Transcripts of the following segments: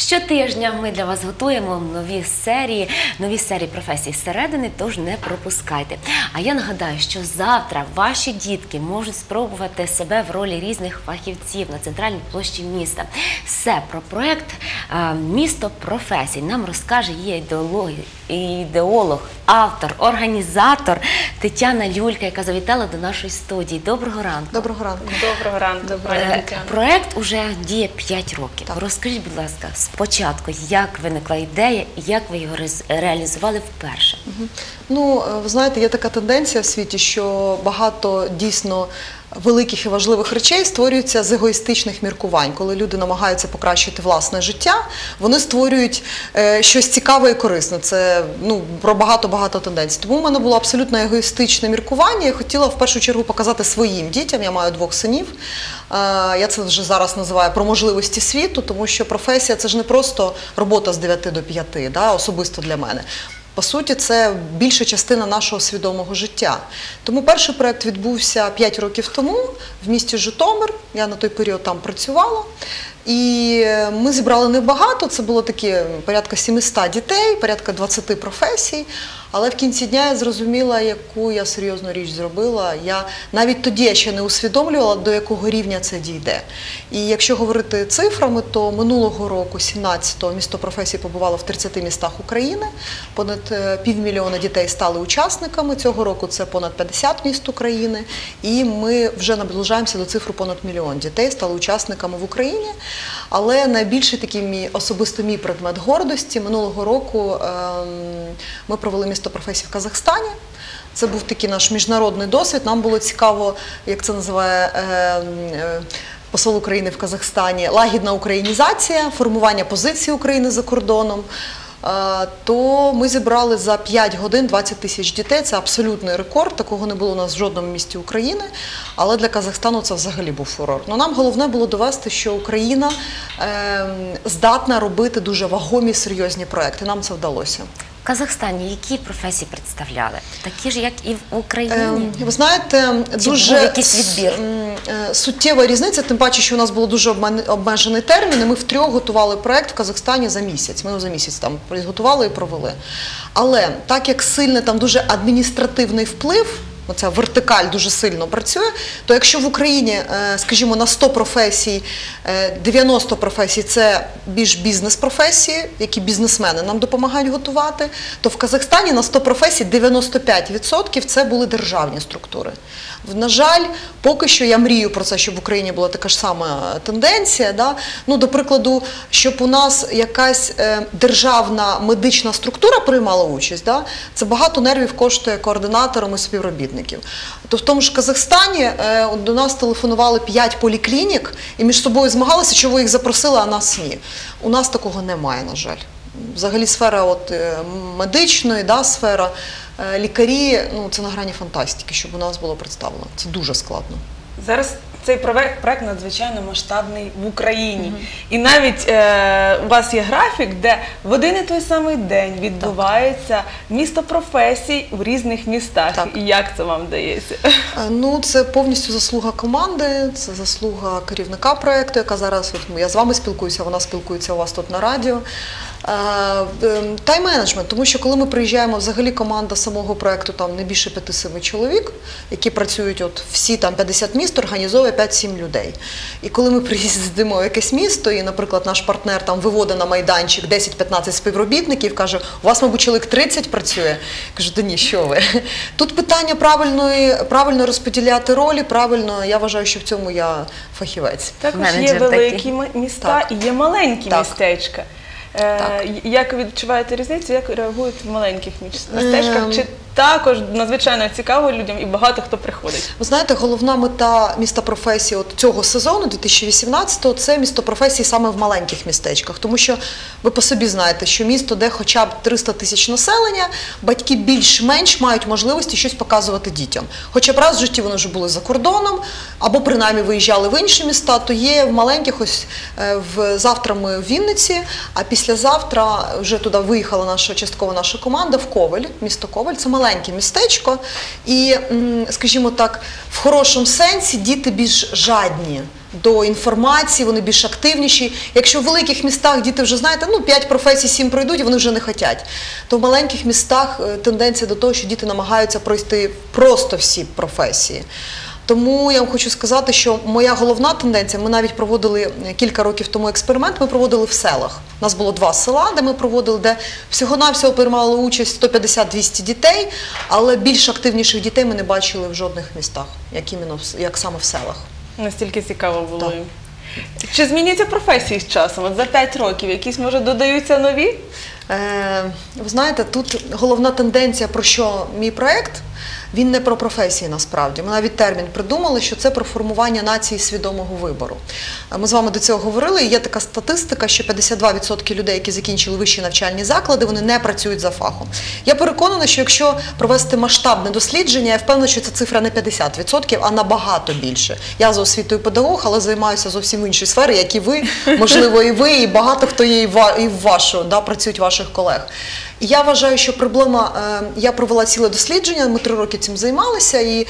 Щотижня ми для вас готуємо нові серії професій зсередини, тож не пропускайте. А я нагадаю, що завтра ваші дітки можуть спробувати себе в ролі різних фахівців на центральній площі міста. Все про проєкт «Місто професій» нам розкаже її ідеолог, автор, організатор Тетяна Люлька, яка завітала до нашої студії. Доброго ранку. Доброго ранку. Доброго ранку, пані Тетяна. Проєкт уже діє 5 років. Так. Розкажіть, будь ласка, спочатку, як виникла ідея і як ви його реалізували вперше? Ну, ви знаєте, є така тенденція в світі, що багато дійсно великих і важливих речей створюються з егоїстичних міркувань. Коли люди намагаються покращити власне життя, вони створюють щось цікаве і корисне. Це про багато тенденцій. Тому в мене було абсолютно егоїстичне міркування. Я хотіла в першу чергу показати своїм дітям, я маю 2 синів, я це вже зараз називаю про можливості світу, тому що професія – це ж не просто робота з 9 до 5, особисто для мене. По суті, це більша частина нашого свідомого життя. Тому перший проєкт відбувся 5 років тому в місті Житомир. Я на той період там працювала. І ми зібрали небагато, це було такі порядка 700 дітей, порядка 20 професій. Але в кінці дня я зрозуміла, яку я серйозну річ зробила. Навіть тоді я ще не усвідомлювала, до якого рівня це дійде. І якщо говорити цифрами, то минулого року, 17-го, місто професій побувало в 30 містах України. Понад 500 000 дітей стали учасниками. Цього року це понад 50 міст України. І ми вже наближаємося до цифри понад 1 мільйон дітей стали учасниками в Україні. Але найбільший такий особисто мій предмет гордості. Минулого року ми провели місто професій в Казахстані. Це був такий наш міжнародний досвід. Нам було цікаво, як це називає посол України в Казахстані, лагідна українізація, формування позиції України за кордоном. То ми зібрали за 5 годин 20 тисяч дітей. Це абсолютний рекорд, такого не було у нас в жодному місті України, але для Казахстану це взагалі був фурор. Нам головне було довести, що Україна здатна робити дуже вагомі, серйозні проекти. Нам це вдалося. В Казахстані які професії представляли? Такі ж, як і в Україні? Ви знаєте, дуже якийсь відбір? Суттєва різниця, тим паче, що у нас було дуже обмежений термін, і ми втрьох готували проєкт в Казахстані за місяць. Ми його за місяць там підготували і провели. Але так як сильний там дуже адміністративний вплив, оця вертикаль дуже сильно працює, то якщо в Україні, скажімо, на 100 професій, 90 професій – це більш бізнес-професії, які бізнесмени нам допомагають готувати, то в Казахстані на 100 професій 95% – це були державні структури. На жаль, поки що я мрію про це, щоб в Україні була така ж сама тенденція. До прикладу, щоб у нас якась державна медична структура приймала участь, це багато нервів коштує координаторам і співробітників. То в тому ж Казахстані до нас телефонували 5 поліклінік і між собою змагалися, що ви їх запросили, а нас ні. У нас такого немає, на жаль. Взагалі сфера медичної, сфера лікарі, це на грані фантастики, щоб у нас було представлено. Це дуже складно. Зараз цей проект надзвичайно масштабний в Україні. І навіть у вас є графік, де в один і той самий день відбувається місто професій в різних містах. Так. І як це вам вдається? Це повністю заслуга команди, це заслуга керівника проєкту, яка зараз, я з вами спілкуюся, вона спілкується у вас тут на радіо. Тайм-менеджмент, тому що коли ми приїжджаємо, взагалі команда самого проєкту там не більше 5-7 чоловік, які працюють всі там 50 міст, організовує 5-7 людей. І коли ми приїздимо в якесь місто, і, наприклад, наш партнер там виводить на майданчик 10-15 співробітників, каже, у вас, мабуть, чоловік 30 працює? Я кажу, да ні, що ви. Тут питання правильно розподіляти ролі, я вважаю, що в цьому я фахівець. Також є великі міста і є маленькі містечка. Як ви відчуваєте різницю, як реагують в маленьких містечках? Чи також надзвичайно цікаво людям і багато хто приходить? Ви знаєте, головна мета міста професії цього сезону, 2018-го, це місто професії саме в маленьких містечках. Тому що ви по собі знаєте, що місто, де хоча б 300 тисяч населення, батьки більш-менш мають можливості щось показувати дітям. Хоча б раз в житті вони вже були за кордоном, або принаймні виїжджали в інші міста, то є в маленьких, завтра ми в Вінниці, а післязавтра вже туди виїхала частково наша команда в Ковель, місто Ковель. Це маленьке містечко і, скажімо так, в хорошому сенсі діти більш жадні до інформації, вони більш активніші. Якщо в великих містах діти вже, знаєте, 5 професій, 7 пройдуть, вони вже не хочуть. То в маленьких містах тенденція до того, що діти намагаються пройти просто всі професії. Тому я вам хочу сказати, що моя головна тенденція, ми навіть проводили кілька років тому експеримент, ми проводили в селах. У нас було 2 села, де ми проводили, де всього-навсього приймало участь 150-200 дітей, але більш активніших дітей ми не бачили в жодних містах, як саме в селах. Настільки цікаво було Так. їм. Чи змінюються професії з часом? От за 5 років якісь, може, додаються нові? Ви знаєте, тут головна тенденція, про що мій проєкт, він не про професії насправді. Ми навіть термін придумали, що це про формування нації свідомого вибору. Ми з вами до цього говорили, і є така статистика, що 52% людей, які закінчили вищі навчальні заклади, вони не працюють за фахом. Я переконана, що якщо провести масштабне дослідження, я впевнена, що ця цифра не 50%, а набагато більше. Я за освітою педагог, але займаюся зовсім іншій сфері, як і ви, можливо, і ви, і багато хто є і в вашу, працюють ваших колег. І я вважаю, що проблема, я провела ціле дослідження, ми 3 роки цим займалися, і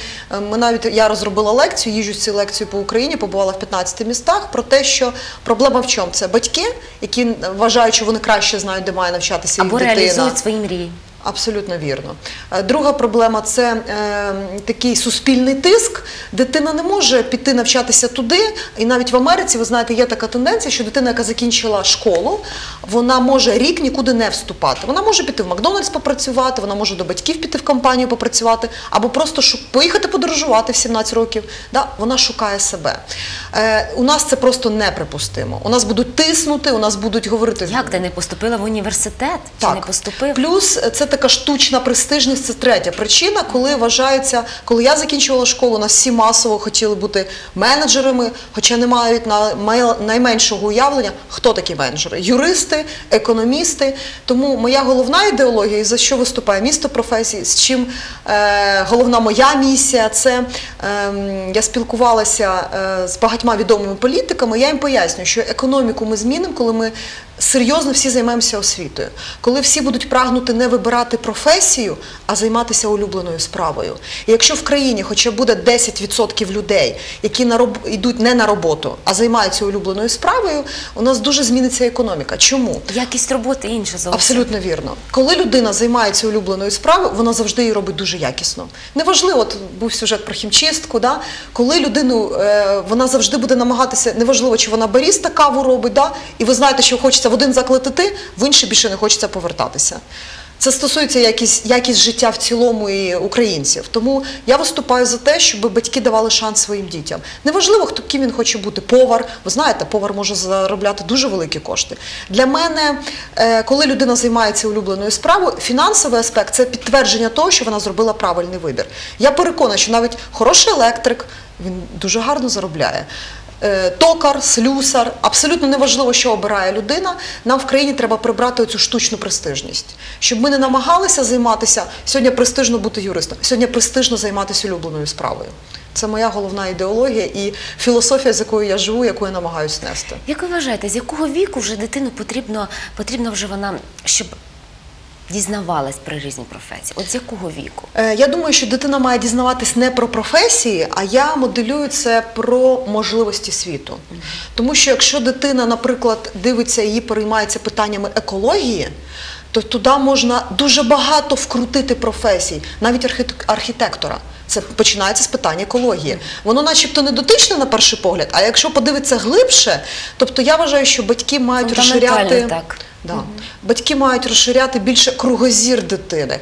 я розробила лекцію, їжджу цю лекцію по Україні, побувала в 15 містах, про те, що проблема в чому? Це батьки, які вважають, що вони краще знають, де має навчатися їх Або дитина. реалізують свої мрії. Абсолютно вірно. Друга проблема – це такий суспільний тиск. Дитина не може піти навчатися туди, і навіть в Америці, ви знаєте, є така тенденція, що дитина, яка закінчила школу, вона може рік нікуди не вступати. Вона може піти в Макдональдс попрацювати, вона може до батьків піти в компанію попрацювати, або просто поїхати подорожувати в 17 років. Вона шукає себе. У нас це просто неприпустимо. У нас будуть тиснути, у нас будуть говорити… Як ти не поступила в університет? Чи не поступив? Плюс це така штучна престижність, це третя причина, коли вважається, коли я закінчувала школу, у нас всі масово хотіли бути менеджерами, хоча не мають найменшого уявлення, хто такі менеджери. Юристи, економісти. Тому моя головна ідеологія, і за що виступає місто професій, з чим головна моя місія, це я спілкувалася з багатьма відомими політиками, я їм пояснюю, що економіку ми змінимо, коли ми серйозно всі займаємося освітою. Коли всі будуть прагнути не вибирати професію, а займатися улюбленою справою. І якщо в країні хоча б буде 10% людей, які йдуть не на роботу, а займаються улюбленою справою, у нас дуже зміниться економіка. Чому? Якість роботи інша зовсім. Абсолютно вірно. Коли людина займається улюбленою справою, вона завжди її робить дуже якісно. Неважливо, от був сюжет про хімчистку, коли людину, вона завжди буде намагатися, неважливо, чи вона баріста каву робить, і ви знаєте, що хочеться в один заклад іти, в інший більше не хочеться повертатися. Це стосується якість життя в цілому і українців. Тому я виступаю за те, щоб батьки давали шанс своїм дітям. Неважливо, ким він хоче бути, повар. Ви знаєте, повар може заробляти дуже великі кошти. Для мене, коли людина займається улюбленою справою, фінансовий аспект – це підтвердження того, що вона зробила правильний вибір. Я переконана, що навіть хороший електрик, він дуже гарно заробляє. Токар, слюсар, абсолютно неважливо, що обирає людина, нам в країні треба прибрати оцю штучну престижність. Щоб ми не намагалися займатися, сьогодні престижно бути юристом, сьогодні престижно займатися улюбленою справою. Це моя головна ідеологія і філософія, з якою я живу, яку я намагаюся нести. Як ви вважаєте, з якого віку вже дитину потрібно вже вона, щоб дізнавалась про різні професії? От з якого віку? Я думаю, що дитина має дізнаватись не про професії, а я моделюю це про можливості світу. Тому що якщо дитина, наприклад, дивиться і переймається питаннями екології, то туди можна дуже багато вкрутити професій, навіть архітектора. Це починається з питання екології. Воно начебто не дотичне на перший погляд, а якщо подивитися глибше, тобто я вважаю, що батьки мають розширяти... Так. Батьки мають розширяти більше кругозір дитини.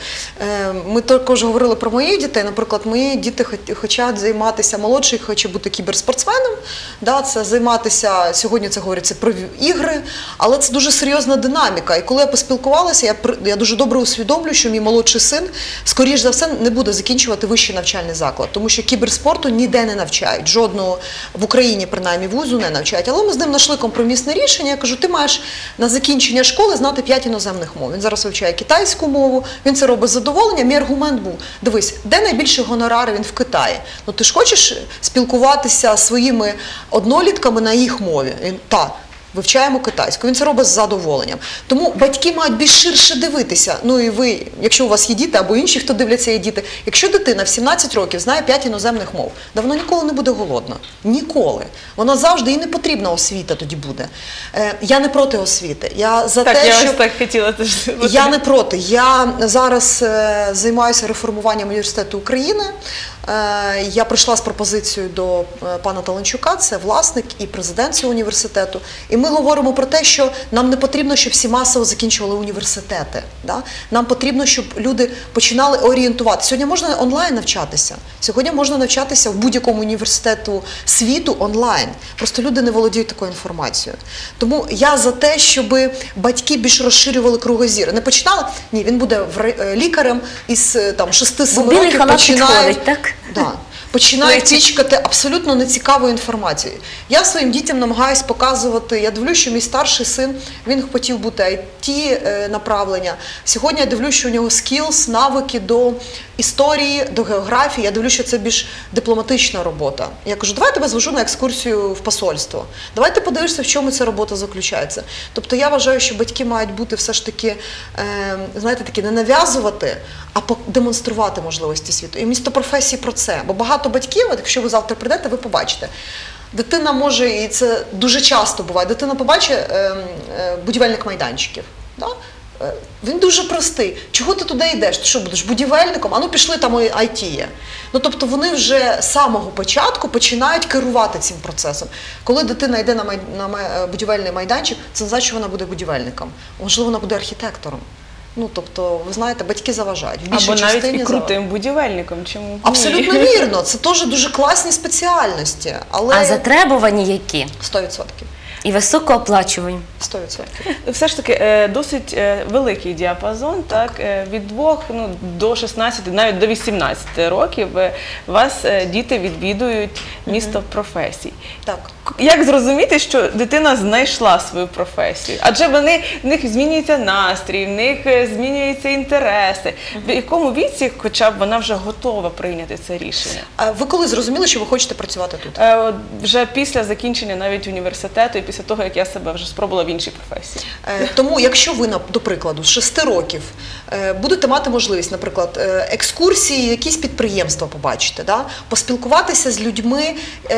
Ми також говорили про моїх дітей. Наприклад, мої діти хочуть займатися, молодший хоче бути кіберспортсменом. Це займатися, сьогодні це говориться про ігри, але це дуже серйозна динаміка. І коли я поспілкувалася, я дуже добре усвідомлюю, що мій молодший син, скоріш за все, не буде закінчувати вищий навчальний заклад. Тому що кіберспорту ніде не навчають. Жодного в Україні, принаймні, вузу не навчають. Але ми з ним знайшли компромісне рішення. Я кажу, ти маєш на закінчення школи знати 5 іноземних мов. Він зараз вивчає китайську мову, він це робить з задоволенням. Мій аргумент був, дивись, де найбільші гонорари? Він в Китаї. Ти ж хочеш спілкуватися зі своїми однолітками на їх мові? Він, вивчаємо китайську. Він це робить з задоволенням. Тому батьки мають більш ширше дивитися. Ну і ви, якщо у вас є діти, або інші, хто дивляться, є діти. Якщо дитина в 17 років знає 5 іноземних мов, да вона ніколи не буде голодна. Ніколи. Вона завжди, їй не потрібна освіта тоді буде. Я не проти освіти. Я за Так, те, я що... ось так хотіла теж. Я не проти. Я зараз займаюся реформуванням університету України. Я прийшла з пропозицією до пана Таленчука, це власник і президент цього університету. І ми говоримо про те, що нам не потрібно, щоб всі масово закінчували університети. Да? Нам потрібно, щоб люди починали орієнтуватися. Сьогодні можна онлайн навчатися. Сьогодні можна навчатися в будь-якому університету світу онлайн. Просто люди не володіють такою інформацією. Тому я за те, щоб батьки більш розширювали кругозір. Не починали? Ні, він буде лікарем із 6-7 Бо білий років халат починає... підходить, так? Да. Починають пічкати абсолютно нецікаву інформацію. Я своїм дітям намагаюся показувати, я дивлюсь, що мій старший син, він хотів бути IT-направлення. Сьогодні я дивлюсь, що у нього скілс, навики до історії, до географії. Я дивлюсь, що це більш дипломатична робота. Я кажу, давай я тебе звожу на екскурсію в посольство. Давай ти подивишся, в чому ця робота заключається. Тобто я вважаю, що батьки мають бути все ж таки, знаєте, такі не нав'язувати, а демонструвати можливості світу. І місто професії про це. Бо багато батьків, от якщо ви завтра прийдете, ви побачите. Дитина може, і це дуже часто буває, дитина побачить будівельник майданчиків. Да? Він дуже простий. Чого ти туди йдеш? Ти що, будеш будівельником? А ну пішли, там IT є. Ну, тобто вони вже з самого початку починають керувати цим процесом. Коли дитина йде на будівельний майданчик, це не значить, що вона буде будівельником. Можливо, вона буде архітектором. Ну, тобто, ви знаєте, батьки заважають. В більшій Або навіть частині і крутим будівельником. Чому б ні? Абсолютно вірно. Це теж дуже класні спеціальності. Але А затребувані які? 100%. І високооплачувані. 100%. Все ж таки досить великий діапазон, так, від 2 до 16, навіть до 18 років вас діти відвідують місто професій. Так. Як зрозуміти, що дитина знайшла свою професію? Адже в них змінюється настрій, в них змінюються інтереси. В якому віці, хоча б вона вже готова прийняти це рішення? А ви коли зрозуміли, що ви хочете працювати тут? Вже після закінчення навіть університету і після того, як я себе вже спробувала в іншій професії. Тому, якщо ви, до прикладу, з 6 років будете мати можливість, наприклад, екскурсії, якісь підприємства побачити, да? Поспілкуватися з людьми,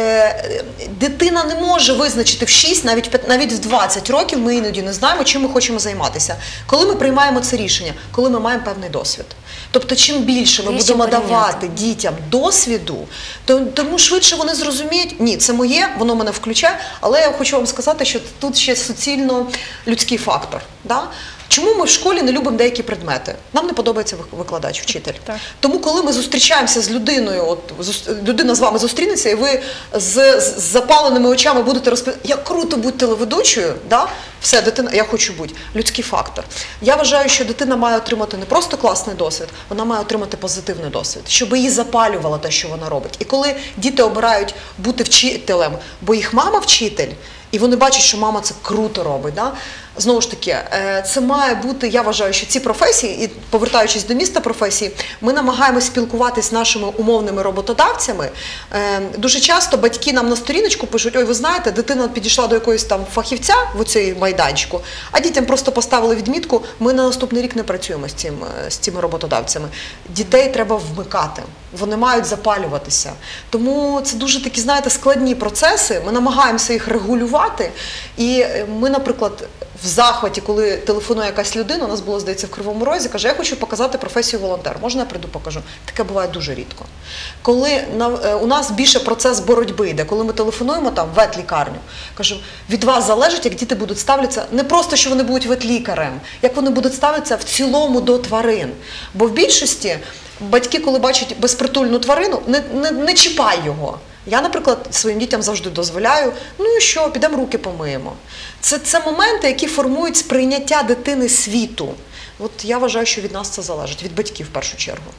дитина не може визначити в 6, навіть в 20 років, ми іноді не знаємо, чим ми хочемо займатися. Коли ми приймаємо це рішення? Коли ми маємо певний досвід. Тобто, чим більше ми будемо давати дітям досвіду, тому швидше вони зрозуміють, ні, це моє, воно мене включає, але я хочу вам сказати, що тут ще суцільно людський фактор. Да? Чому ми в школі не любимо деякі предмети? Нам не подобається викладач, вчитель. Так. Тому, коли ми зустрічаємося з людиною, людина з вами зустрінеться, і ви з запаленими очами будете розповідати, як круто бути телеведучою, да? Все, дитина, я хочу бути. Людський фактор. Я вважаю, що дитина має отримати не просто класний досвід, вона має отримати позитивний досвід, щоб її запалювало те, що вона робить. І коли діти обирають бути вчителем, бо їх мама вчитель, і вони бачать, що мама це круто робить. Да? Знову ж таки, це має бути, я вважаю, що ці професії, і повертаючись до міста професії, ми намагаємося спілкуватися з нашими умовними роботодавцями. Дуже часто батьки нам на сторіночку пишуть, ой, ви знаєте, дитина підійшла до якогось там фахівця в оцій майданчику, а дітям просто поставили відмітку, ми на наступний рік не працюємо з цими роботодавцями. Дітей треба вмикати, вони мають запалюватися. Тому це дуже такі, знаєте, складні процеси, ми намагаємося їх регулювати, і ми, наприклад, в захваті, коли телефонує якась людина, у нас було, здається, в Кривому Розі, каже, я хочу показати професію волонтер. Можна я прийду покажу? Таке буває дуже рідко. Коли у нас більше процес боротьби йде, коли ми телефонуємо там в ветлікарню, кажу, від вас залежить, як діти будуть ставитися, не просто, що вони будуть ветлікарем, як вони будуть ставитися в цілому до тварин. Бо в більшості батьки, коли бачать безпритульну тварину, не чіпай його. Я, наприклад, своїм дітям завжди дозволяю, ну і що, підемо руки помиємо. Це моменти, які формують сприйняття дитини світу. От я вважаю, що від нас це залежить, від батьків в першу чергу.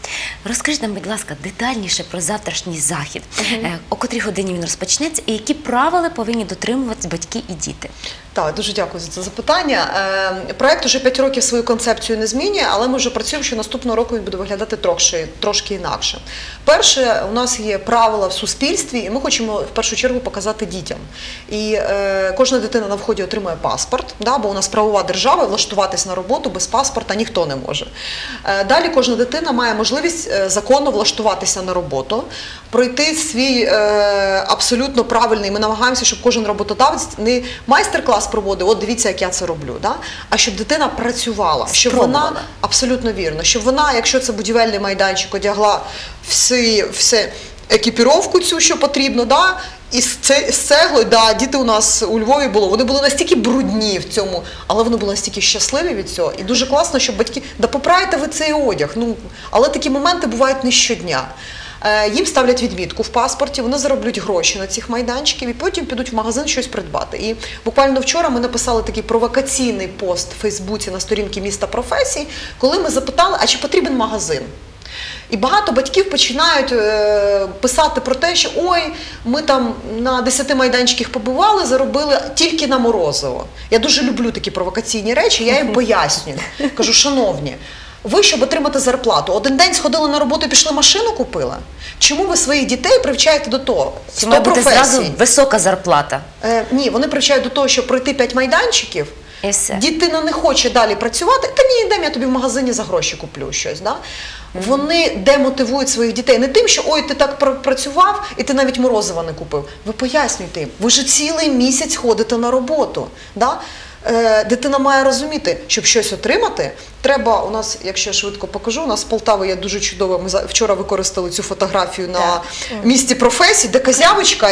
Розкажіть нам, будь ласка, детальніше про завтрашній захід. О котрій годині він розпочнеться і які правила повинні дотримуватись батьки і діти? Так, дуже дякую за це запитання. Проект уже 5 років свою концепцію не змінює, але ми вже працюємо, що наступного року він буде виглядати трошки інакше. Перше, у нас є правила в суспільстві, і ми хочемо в першу чергу показати дітям. І кожна дитина на вході отримує паспорт, бо у нас правова держава, і влаштуватись на роботу без паспорта ніхто не може. Далі кожна дитина має можливість законно влаштуватися на роботу, пройти свій абсолютно правильний, ми намагаємося, щоб кожен роботодавець не майстер-клас проводив, от дивіться, як я це роблю, а щоб дитина працювала, щоб вона, абсолютно вірно, щоб вона, якщо це будівельний майданчик, одягла всю екіпіровку цю, що потрібно, і з цеглою, діти у нас у Львові вони були настільки брудні в цьому, але вони були настільки щасливі від цього. І дуже класно, щоб батьки, поправте ви цей одяг, але такі моменти бувають не щодня. Їм ставлять відмітку в паспорті, вони зароблять гроші на цих майданчиків і потім підуть в магазин щось придбати. І буквально вчора ми написали такий провокаційний пост в Фейсбуці на сторінці «Місто професій», коли ми запитали, а чи потрібен магазин? І багато батьків починають писати про те, що ой, ми там на 10 майданчиках побували, заробили тільки на морозиво. Я дуже люблю такі провокаційні речі, я їм пояснюю. Кажу, шановні, ви, щоб отримати зарплату, один день сходили на роботу і пішли машину купили? Чому ви своїх дітей привчаєте до того? Чи має бути зразу висока зарплата? Ні, вони привчають до того, щоб пройти 5 майданчиків, і все. Дитина не хоче далі працювати, та ні, йдемо, я тобі в магазині за гроші куплю щось. Вони демотивують своїх дітей не тим, що ой, ти так працював і ти навіть морозива не купив. Ви пояснюйте їм, ви ж цілий місяць ходите на роботу. Дитина має розуміти, щоб щось отримати, треба, у нас, якщо я швидко покажу, у нас з Полтави є дуже чудово, ми вчора використали цю фотографію на місці професій, де козявочка,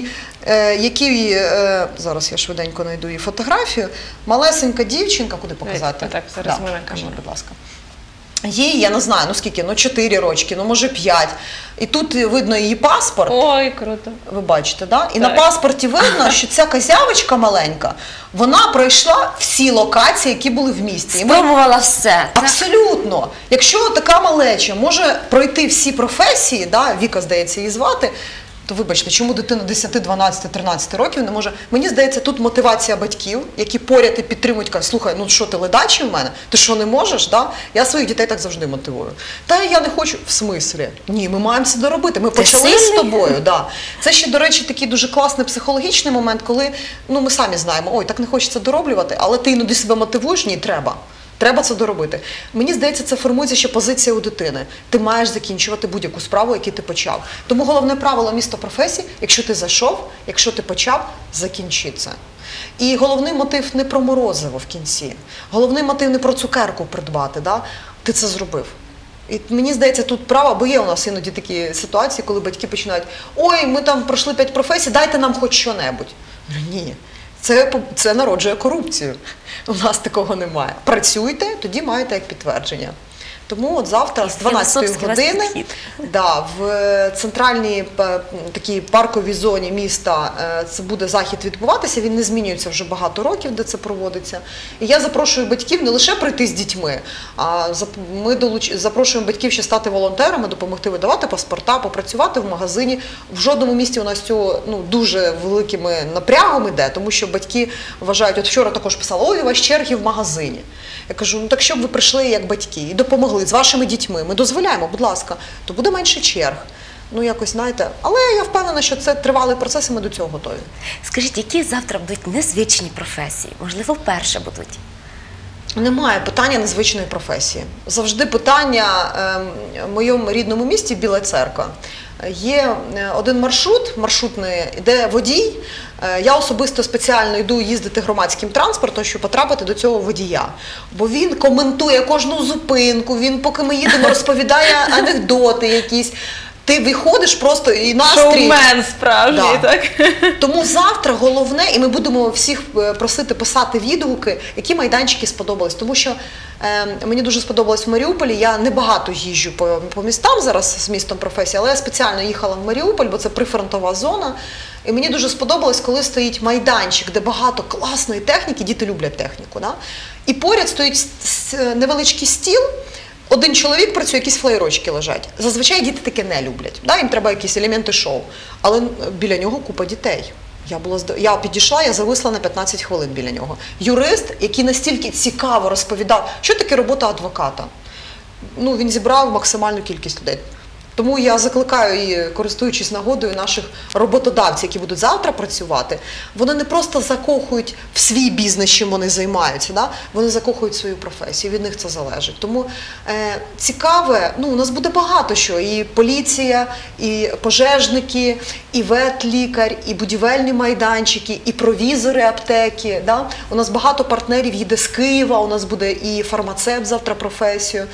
який, зараз я швиденько знайду її фотографію, малесенька дівчинка, куди показати? Так, зараз ми кажемо, будь ласка. Їй, я не знаю, скільки, 4 рочки, може 5. І тут видно її паспорт. Ой, круто. Ви бачите, так? І на паспорті видно, що ця козявочка маленька, вона пройшла всі локації, які були в місті. Спробувала все. Абсолютно. Якщо така малеча може пройти всі професії, Віка, здається, її звати, то вибачте, чому дитина 10, 12, 13 років не може? Мені здається, тут мотивація батьків, які поряд і підтримують, кажуть, слухай, що ти ледачий в мене? Ти що, не можеш? Я своїх дітей так завжди мотивую. Та я не хочу. В смислі? Ні, ми маємо це доробити. Ми почали з тобою. Це ще, до речі, такий дуже класний психологічний момент, коли ми самі знаємо, ой, так не хочеться дороблювати, але ти іноді себе мотивуєш, ні, треба. Треба це доробити. Мені здається, це формується ще позиція у дитини. Ти маєш закінчувати будь-яку справу, яку ти почав. Тому головне правило місто професій, якщо ти зайшов, якщо ти почав, закінчи це. І головний мотив не про морозиво в кінці. Головний мотив не про цукерку придбати. Ти це зробив. І мені здається, тут право, бо є у нас іноді такі ситуації, коли батьки починають, ой, ми там пройшли 5 професій, дайте нам хоч що-небудь. Ні. Це народжує корупцію. У нас такого немає. Працюйте, тоді маєте як підтвердження. Тому от завтра з 12 години в центральній такій парковій зоні міста це буде захід відбуватися, він не змінюється вже багато років, де це проводиться. І я запрошую батьків не лише прийти з дітьми, а ми запрошуємо батьків ще стати волонтерами, допомогти видавати паспорта, попрацювати в магазині. В жодному місті у нас цього дуже великими напрягом іде, тому що батьки вважають, от вчора також писали, ой, у вас черги в магазині. Я кажу, так щоб ви прийшли як батьки і допомогли з вашими дітьми, ми дозволяємо, будь ласка, то буде менше черг. Якось, знаєте, але я впевнена, що це тривалий процес і ми до цього готові. Скажіть, які завтра будуть незвичні професії? Можливо, вперше будуть? Немає питання незвичної професії. Завжди питання в моєму рідному місті Біла Церква. Є один маршрутний, де водій. Я особисто спеціально йду їздити громадським транспортом, щоб потрапити до цього водія. Бо він коментує кожну зупинку, він, поки ми їдемо, розповідає анекдоти якісь. Ти виходиш просто і настрій. Шоумен справжній, так? Тому завтра головне, і ми будемо всіх просити писати відгуки, які майданчики сподобались. Тому що мені дуже сподобалось в Маріуполі, я небагато їжджу по містам зараз з містом професії, але я спеціально їхала в Маріуполь, бо це прифронтова зона. І мені дуже сподобалось, коли стоїть майданчик, де багато класної техніки, діти люблять техніку. І поряд стоїть невеличкий стіл, один чоловік працює, якісь флаєрочки лежать. Зазвичай діти таке не люблять. Да? Їм треба якісь елементи шоу. Але біля нього купа дітей. Я підійшла, я зависла на 15 хвилин біля нього. Юрист, який настільки цікаво розповідав, що таке робота адвоката. Ну, він зібрав максимальну кількість людей. Тому я закликаю, і користуючись нагодою, наших роботодавців, які будуть завтра працювати, вони не просто закохують в свій бізнес, чим вони займаються, да? Вони закохують свою професію, від них це залежить. Тому цікаве, ну, у нас буде багато що, і поліція, і пожежники, і ветлікар, і будівельні майданчики, і провізори аптеки. Да? У нас багато партнерів їде з Києва, у нас буде і фармацевт завтра професію,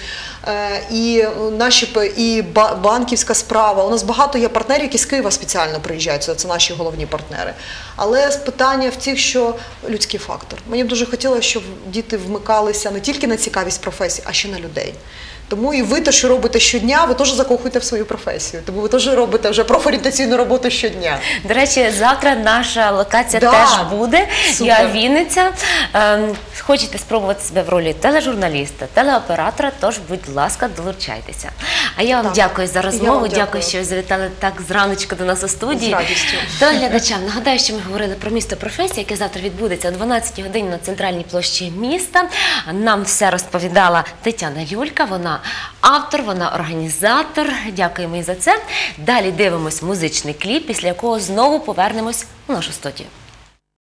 і банківська справа. У нас багато є партнерів, які з Києва спеціально приїжджають, це наші головні партнери. Але питання в тих, що людський фактор. Мені б дуже хотілося, щоб діти вмикалися не тільки на цікавість професії, а ще на людей. Тому і ви те, що робите щодня, ви теж закохуєте в свою професію. Тому ви теж робите вже профорієнтаційну роботу щодня. До речі, завтра наша локація Да, теж буде. супер. Я Вінниця. Хочете спробувати себе в ролі тележурналіста, телеоператора, тож, будь ласка, долучайтеся. А я вам Так. дякую за Я розмову, вам дякую, дякую. що ви завітали так зраночку до нас у студії. З радістю. Телеглядачам нагадаю, що ми говорили про місто професії, яке завтра відбудеться о 12 годині на центральній площі міста. Нам все розповідала Тетяна Юлька, вона автор, вона організатор. Дякуємо і за це. Далі дивимось музичний кліп, після якого знову повернемось у нашу студію.